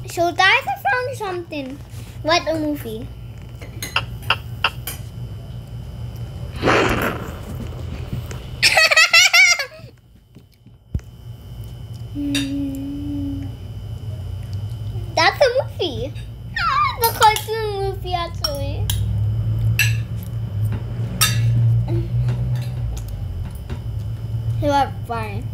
So guys, I found something. What a movie. That's a movie. The cartoon movie actually. You are fine.